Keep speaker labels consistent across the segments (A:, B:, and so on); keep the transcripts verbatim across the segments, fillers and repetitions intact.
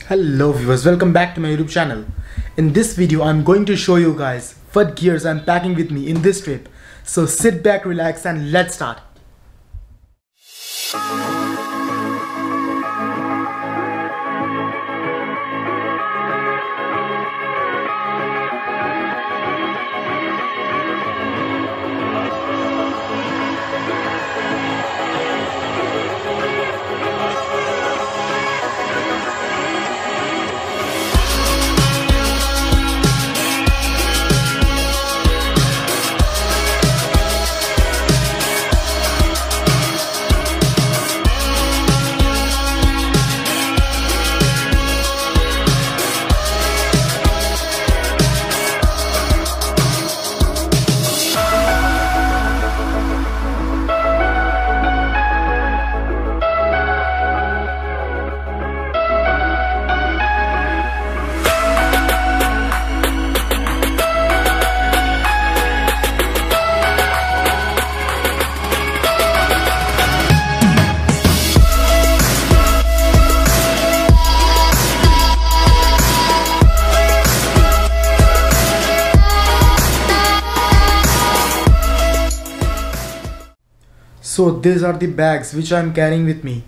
A: Hello viewers, welcome back to my YouTube channel. In this video I'm going to show you guys what gears I'm packing with me in this trip. So sit back, relax and let's start. So these are the bags which I am carrying with me.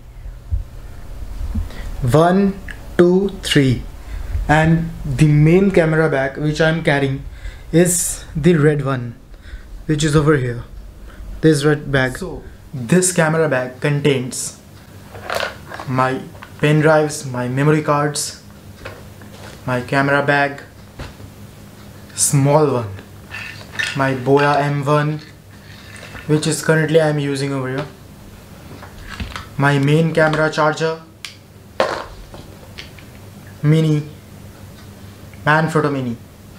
A: One, two, three. And the main camera bag which I am carrying is the red one, which is over here. This red bag. So this camera bag contains my pen drives, my memory cards, my camera bag, small one, my Boya M one, which is currently I am using over here, my main camera charger, mini, Manfrotto Mini,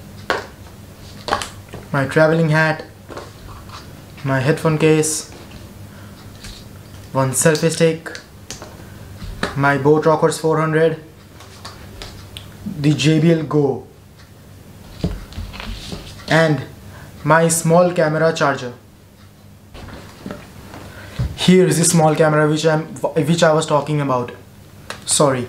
A: my traveling hat, my headphone case, one selfie stick, my Boat Rockers four hundred, the J B L Go, and my small camera charger. Here is the small camera which I'm which I was talking about. Sorry.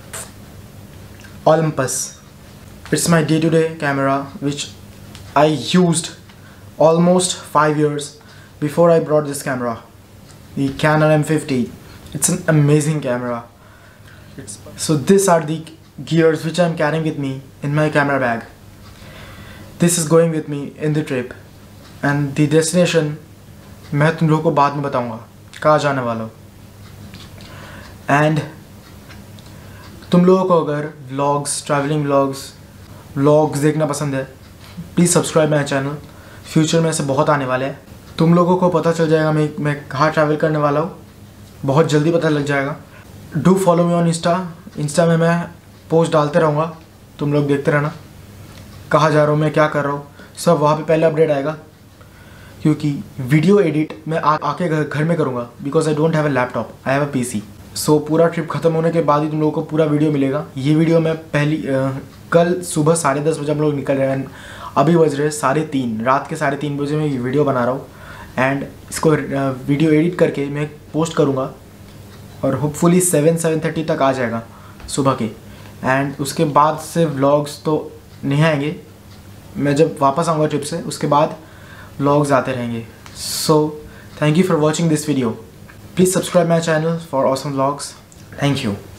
A: Olympus. It's my day-to-day camera which I used almost five years before I brought this camera. The Canon M fifty. It's an amazing camera. It's, so these are the gears which I'm carrying with me in my camera bag. This is going with me in the trip, and the destination मैं तुम लोगों को बाद में बताऊंगा कहाँ जाने वाला हूँ. एंड तुम लोगों को अगर व्लॉग्स, ट्रैवलिंग व्लॉग्स व्लॉग्स देखना पसंद है, please subscribe my channel. Future में ऐसे बहुत आने वाले हैं. तुम लोगों को पता चल जाएगा मैं मैं कहाँ ट्रैवल करने वाला हूँ. बहुत जल्दी पता लग जाएगा. Do follow me on insta. Insta में मैं पोस्ट डालते रहूँगा, तुम लोग देखते रहना कहाँ जा रहा हूँ मैं, क्या कर रहा हूँ, सब वहाँ पे पहले अपडेट आएगा. क्योंकि वीडियो एडिट मैं आ, आके घर, घर में करूँगा because I don't have a laptop, I have a PC. So पूरा ट्रिप ख़त्म होने के बाद ही तुम लोगों को पूरा वीडियो मिलेगा. ये वीडियो मैं पहली आ, कल सुबह साढ़े दस बजे हम लोग निकल रहे हैं. अभी बज रहे साढ़े तीन रात के साढ़े तीन बजे मैं ये वीडियो बना रहा हूँ. एंड इसको आ, वीडियो एडिट करके मैं पोस्ट करूँगा और होपफुली सेवन सेवन थर्टी तक आ जाएगा सुबह के. एंड उसके बाद से व्लॉग्स तो नहीं आएंगे. मैं जब वापस आऊँगा ट्रिप से उसके बाद व्लॉग्स आते रहेंगे. So thank you for watching this video. Please subscribe my channel for awesome vlogs. Thank you.